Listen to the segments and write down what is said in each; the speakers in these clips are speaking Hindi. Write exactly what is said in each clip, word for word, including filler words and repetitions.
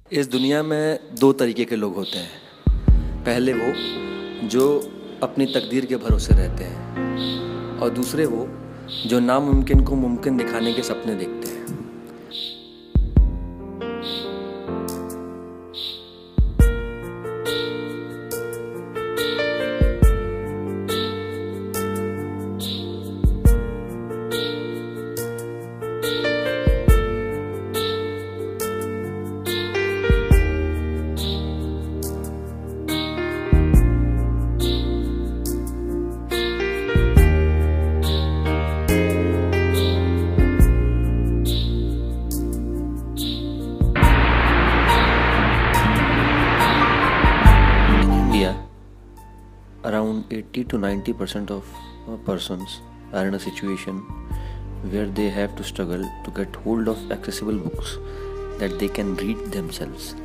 इस दुनिया में दो तरीके के लोग होते हैं। पहले वो जो अपनी तकदीर के भरोसे रहते हैं और दूसरे वो जो नामुमकिन को मुमकिन दिखाने के सपने देखते हैं। Around eighty to ninety percent of persons are in a situation where they have to struggle to get hold of accessible books that they can read themselves.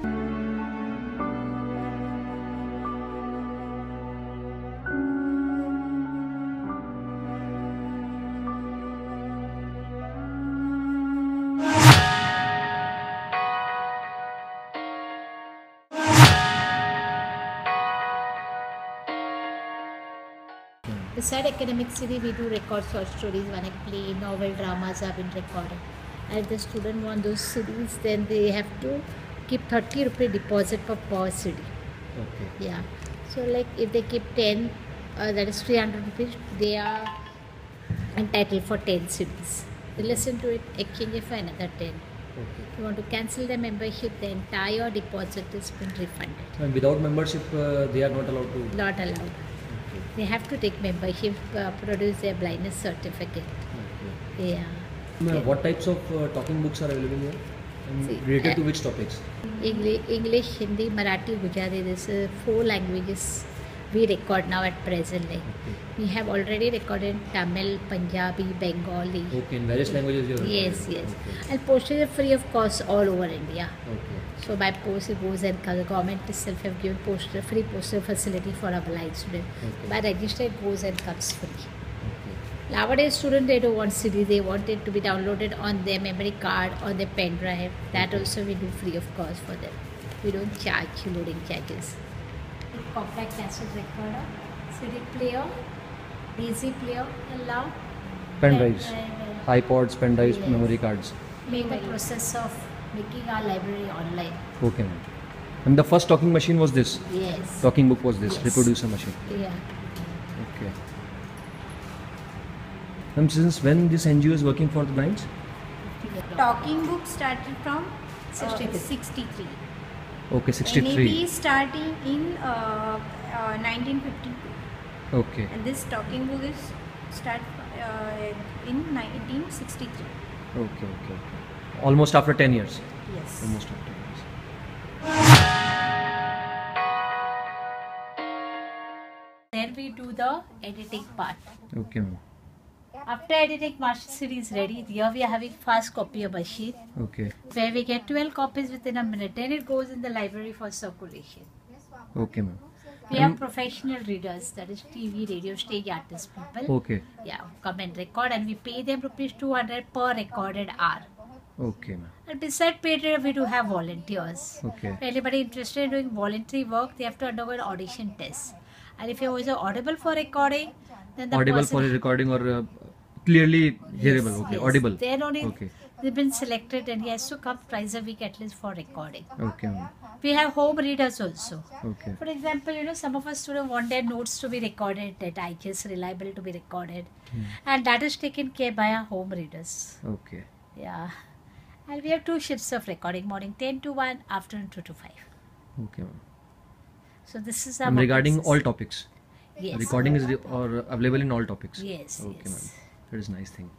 Beside academic study, we do record short stories, when I play, novel, dramas have been recorded. And if the student want those C Ds, then they have to keep thirty rupee deposit for per C D. Okay. Yeah. So like if they keep ten, uh, that is three hundred rupees, they are entitled for ten C Ds. They listen to it, exchange it for another ten. Okay. If you want to cancel the membership, the entire deposit is been refunded. And without membership, uh, they are not allowed to? Not allowed. They have to take membership, uh, produce their blindness certificate. Okay. Yeah. Uh, what types of uh, talking books are available here? And See, related uh, to which topics? English, English, Hindi, Marathi, Gujarati. This is four languages we record now at present. Like Okay. we have already recorded Tamil, Punjabi, Bengali. Okay, in various languages you have Yes, recorded. yes. Okay. And posted it free of cost all over India. Okay. So by post it goes and comes. The government itself have given poster free poster facility for a blind student. Okay. By register it goes and comes free. Okay. Nowadays students they don't want C D, they want it to be downloaded on their memory card or their pen drive. That also we do free of cost for them. We don't charge loading charges. Compact cassette recorder, C D player, D C player, allow Pen drives, iPods, pen drives, Yes. memory cards. Make the process of making our library online. Okay, ma'am. And the first talking machine was this? Yes. Talking book was this, Yes. reproducer machine. Yeah. Okay. Ma'am, since when this N G O is working for the blinds? Talking book started from uh, sixty-three. sixty-three. Okay, N A sixty-three. B starting in uh, uh, nineteen fifty-two. Okay. And this talking book is start uh, in nineteen sixty-three. Okay, okay, okay. Almost after ten years. Yes. Almost after ten years. Then we do the editing part. Okay, ma'am. After editing, master series ready. Here we are having fast copier machine Okay. where we get twelve copies within a minute. Then it goes in the library for circulation. Okay, ma'am. We have professional readers, that is T V, radio, stage artist people. Okay. Yeah, come and record, and we pay them rupees two hundred per recorded hour. Okay, ma'am. And beside paid reader, we do have volunteers. Okay. If anybody interested in doing voluntary work, they have to undergo an audition test. And if you're also audible for recording, then the Audible person for recording or uh, clearly hearable. Yes, Okay. yes. Audible. Then only Okay. they've been selected, and he has to come twice a week at least for recording. Okay, ma'am. We have home readers also. Okay. For example, you know, some of us students want their notes to be recorded, that I G S reliable to be recorded, Hmm. and that is taken care by our home readers. Okay. Yeah. And we have two shifts of recording, morning ten to one, afternoon two to five. Okay, ma'am. So this is our And regarding work all topics. Yes. Recording is re- or available in all topics. Yes, Okay, yes. ma'am. That is nice thing.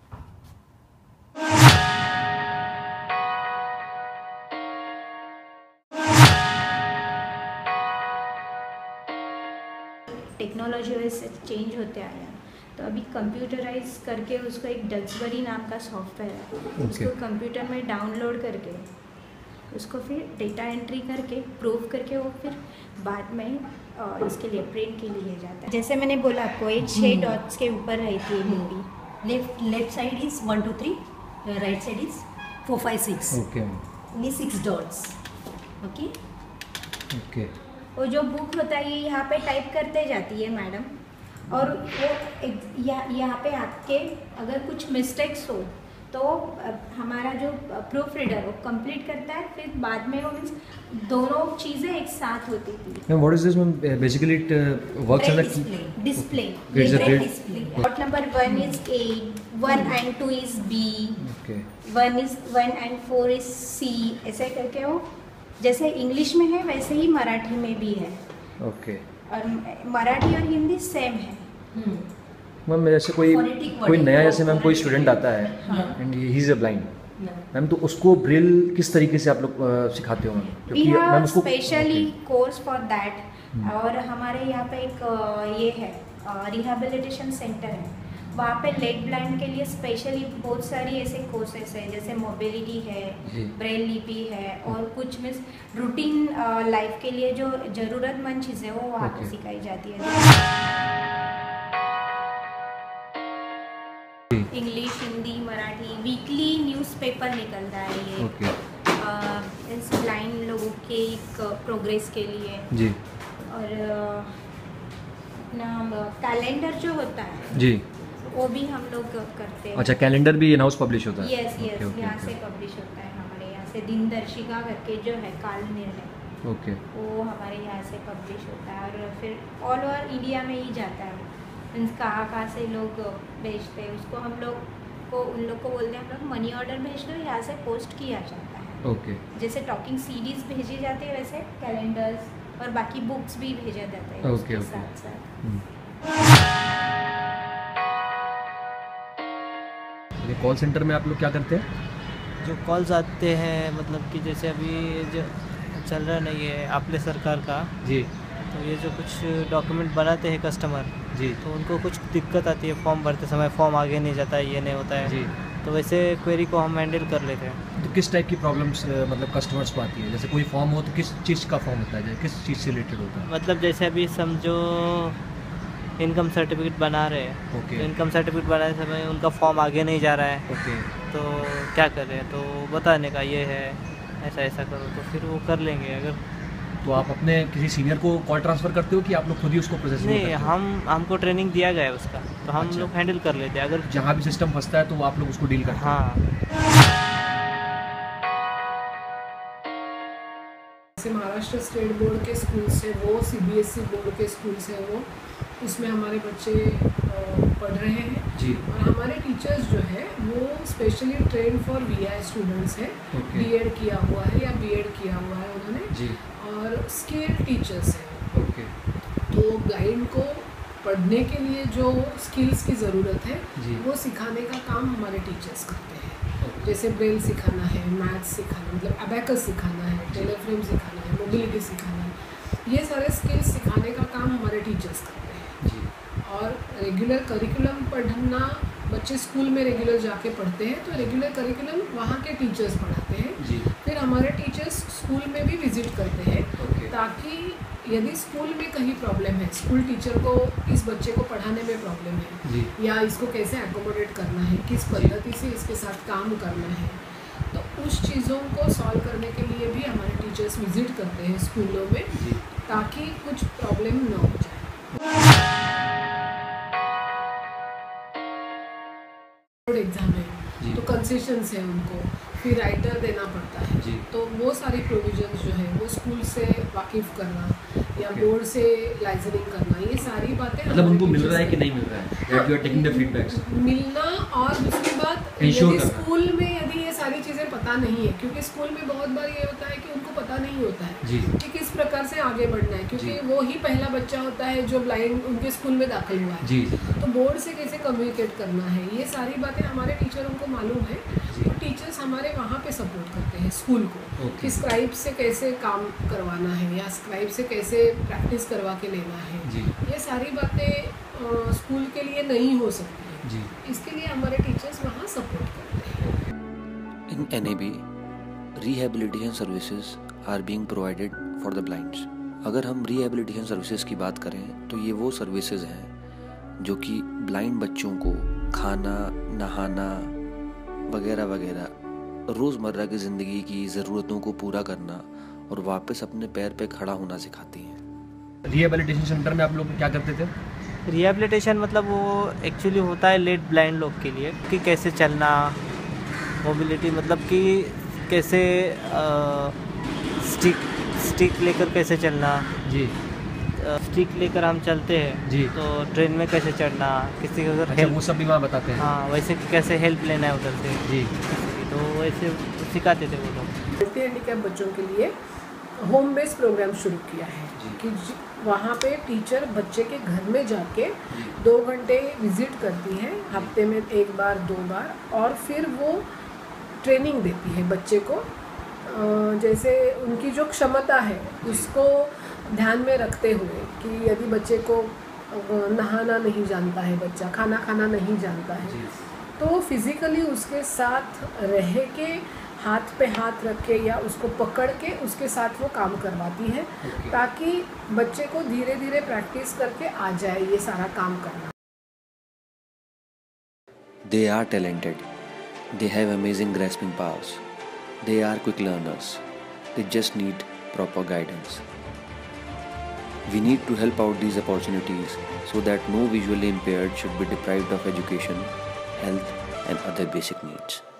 Technology वैसे चेंज होते आया तो अभी कंप्यूटराइज करके उसको एक डक्सबरी नाम का सॉफ्टवेयर है Okay. उसको कंप्यूटर में डाउनलोड करके उसको फिर डेटा एंट्री करके प्रूव करके वो फिर बाद में अ, इसके लिए प्रिंट के लिए जाता है। जैसे मैंने बोला आपको ये छः डॉट्स के ऊपर रहती है movie. Left left side is one two three, uh, right side is four five six. Okay. Only six dots. Okay okay वो जो बुक होता है ये यहाँ पे टाइप करते जाती है मैडम, और वो एक- यहाँ यहाँ पे आपके अगर कुछ मिस्टेक्स हो तो अ, हमारा जो प्रूफ रीडर वो कंप्लीट करता है, फिर बाद में वो मीन्स दोनों चीज़ें एक साथ होती थी। Ma'am what is this ma'am? Basically it works as display display It's a grade- display Plot number one is A, one and two is B, okay one is one and four is C, ऐसे करके वो जैसे इंग्लिश में है वैसे ही मराठी में भी है, ओके। और मराठी और हिंदी सेम है। मैम जैसे कोई Phonetic कोई wording. नया जैसे मैम कोई स्टूडेंट आता है हाँ. And he is a blind ma'am, तो उसको ब्रेल किस तरीके से आप लोग अ, सिखाते हो मैम? वी हैव उसको specially okay. Course for that, और हमारे यहाँ पे एक अ, ये है रिहेबिलिटेशन सेंटर है, वहाँ पे लेग ब्लाइंड के लिए स्पेशली बहुत सारी ऐसे कोर्सेस हैं, जैसे मोबिलिटी है, जी। ब्रेल लिपि है, और कुछ मीन्स रूटीन लाइफ के लिए जो ज़रूरतमंद चीज़ें वो वहाँ पे Okay. सिखाई जाती है। जी। English, Hindi, Marathi weekly newspaper निकलता है ये, ओके अ, इस ब्लाइंड लोगों के एक प्रोग्रेस के लिए। जी और अ, अपना कैलेंडर जो होता है जी। वो भी हम लोग करते हैं। अच्छा, कैलेंडर भी इन हाउस पब्लिश होता है? यस ओके, यस ओके, यहाँ ओके। से पब्लिश होता है, हमारे यहाँ से दिनदर्शिका करके जो है काल निर्णय, ओके वो हमारे यहाँ से पब्लिश होता है, और फिर ऑल ओवर इंडिया में ही जाता है। मीन्स कहाँ कहाँ से लोग भेजते हैं उसको, हम लोग को उन लोग को बोलते हैं हम लोग मनी ऑर्डर भेज दो, यहाँ से पोस्ट किया जाता है। ओके जैसे टॉकिंग सीडीज भेजी जाती है वैसे कैलेंडर्स और बाकी बुक्स भी भेजा जाता है ओके, उसके ओके। साथ साथ। हम्म। ये कॉल सेंटर में आप लोग क्या करते हैं? जो कॉल्स आते हैं, मतलब कि जैसे अभी जो चल रहा नहीं है आपले सरकार का, जी तो ये जो कुछ डॉक्यूमेंट बनाते हैं कस्टमर, जी तो उनको कुछ दिक्कत आती है, फॉर्म भरते समय फॉर्म आगे नहीं जाता है, ये नहीं होता है, जी। तो वैसे क्वेरी को हम हैंडल कर लेते हैं। तो किस टाइप की प्रॉब्लम्स मतलब कस्टमर्स को आती है? जैसे कोई फॉर्म हो तो किस चीज़ का फॉर्म होता है, किस चीज़ से रिलेटेड होता है? मतलब जैसे अभी समझो इनकम सर्टिफिकेट बना रहे हैं, ओके तो इनकम सर्टिफिकेट बनाते समय उनका फॉर्म आगे नहीं जा रहा है, ओके तो क्या करें, तो बताने का ये है ऐसा ऐसा करो, तो फिर वो कर लेंगे। अगर तो आप अपने किसी सीनियर को कॉल ट्रांसफ़र करते हो कि आप लोग खुद ही उसको प्रोसेसिंग नहीं, हम हमको ट्रेनिंग दिया गया है उसका, तो हम अच्छा। लोग हैंडल कर लेते हैं। अगर जहाँ भी सिस्टम फंसता है तो वो आप लोग उसको डील करते हैं? हाँ, जैसे महाराष्ट्र स्टेट बोर्ड के स्कूल्स है वो, सीबीएसई बोर्ड के स्कूल्स है वो, उसमें हमारे बच्चे अ, पढ़ रहे हैं। जी और हमारे टीचर्स जो है वो specially train for VI students है, ओके बीएड किया हुआ है या बीएड किया हुआ है उन्होंने, जी और स्किल्ड टीचर्स हैं। ओके तो ब्लाइंड को पढ़ने के लिए जो स्किल्स की ज़रूरत है जी वो सिखाने का काम हमारे टीचर्स करते हैं। ओके जैसे ब्रेल सिखाना है, मैथ्स सिखाना, मतलब अबैकस सिखाना है, टेलर फ्रेम सिखाना है, मोबिलिटी सिखाना है, ये सारे स्किल्स सिखाने का काम हमारे टीचर्स करते हैं। जी और रेगुलर करिकुलम पढ़ना, बच्चे स्कूल में रेगुलर जाके पढ़ते हैं तो रेगुलर करिकुलम वहाँ के टीचर्स पढ़ाते हैं। जी फिर हमारे टीचर्स स्कूल में भी विजिट करते हैं, ओके ताकि यदि स्कूल में कहीं प्रॉब्लम है, स्कूल टीचर को इस बच्चे को पढ़ाने में प्रॉब्लम है, जी या इसको कैसे एकोमोडेट करना है, किस पद्धति से इसके साथ काम करना है, तो उस चीज़ों को सॉल्व करने के लिए भी हमारे टीचर्स विजिट करते हैं स्कूलों में, जी ताकि कुछ प्रॉब्लम न हो जाए। बोर्ड एग्जाम है जी तो कंसेशंस है उनको, फिर राइटर देना पड़ता है, जी तो वो सारी प्रोविजंस जो है वो स्कूल से वाकिफ करना या Okay. बोर्ड से लाइजनिंग करना, ये सारी बातें मतलब हमारे उनको मिल teachers रहा है कि को- नहीं मिल रहा है, that you are taking the feedbacks? मिलना, और दूसरी बात Ensure यदि करना। स्कूल में यदि ये सारी चीज़ें पता नहीं है, क्योंकि स्कूल में बहुत बार ये होता है कि उनको पता नहीं होता है जी कि किस प्रकार से आगे बढ़ना है, क्योंकि जी। वो ही पहला बच्चा होता है जो ब्लाइंड उनके स्कूल में दाखिल हुआ है, जी तो बोर्ड से कैसे कम्युनिकेट करना है, ये सारी बातें हमारे टीचरों को मालूम है। जी तो टीचर्स हमारे वहाँ पे सपोर्ट करते हैं स्कूल को, ओके कि स्क्राइब से कैसे काम करवाना है या स्क्राइब से कैसे प्रैक्टिस करवा के लेना है, जी ये सारी बातें अ, स्कूल के लिए नहीं हो सकती है, जी इसके लिए हमारे टीचर्स वहाँ सपोर्ट करते हैं। In N A B, rehabilitation services are being provided for the blinds. अगर हम rehabilitation services की बात करें तो ये वो सर्विसेज हैं जो कि ब्लाइंड बच्चों को खाना, नहाना वगैरह वगैरह रोज़मर्रा की ज़िंदगी की ज़रूरतों को पूरा करना और वापस अपने पैर पे खड़ा होना सिखाती हैं। रिहेबिलिटेशन सेंटर में आप लोग क्या करते थे? रिहेबिलिटेशन मतलब वो एक्चुअली होता है लेट ब्लाइंड लोग के लिए कि कैसे चलना, मोबिलिटी मतलब कि कैसे स्टिक स्टिक लेकर कैसे चलना। जी स्टिक लेकर हम चलते हैं जी। तो ट्रेन में कैसे चढ़ना, किसी को अगर अच्छा, हेल्प, वो सब भी वहाँ बताते हैं? हाँ वैसे कि कैसे हेल्प लेना है उधर से जी। तो वैसे सिखाते थे वो लोग। मल्टी हैंडीकैप बच्चों के लिए होम बेस प्रोग्राम शुरू किया है कि वहाँ पे टीचर बच्चे के घर में जाके दो घंटे विजिट करती है, हफ्ते में एक बार दो बार, और फिर वो ट्रेनिंग देती है बच्चे को। जैसे उनकी जो क्षमता है उसको ध्यान में रखते हुए कि यदि बच्चे को नहाना नहीं जानता है, बच्चा खाना खाना नहीं जानता है, तो फिज़िकली उसके साथ रह के हाथ पे हाथ रख के या उसको पकड़ के उसके साथ वो काम करवाती है ताकि बच्चे को धीरे धीरे प्रैक्टिस करके आ जाए ये सारा काम करना। They are talented. They have amazing grasping powers. They are quick learners. They just need proper guidance. We need to help out these opportunities so that no visually impaired should be deprived of education, health, and other basic needs.